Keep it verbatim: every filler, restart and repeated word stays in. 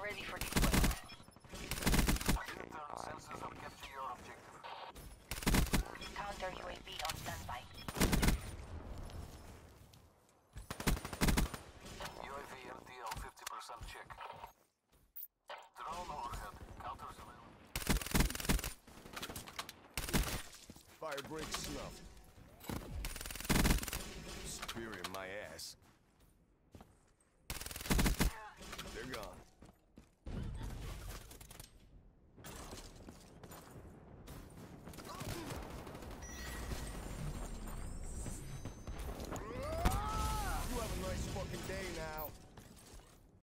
ready for deployment. Return sensors will capture your objective. Counter U A V on standby. U A V M T L fifty percent check. Drone overhead. Counters available. Fire break snuffed. Spear in my ass. They're gone.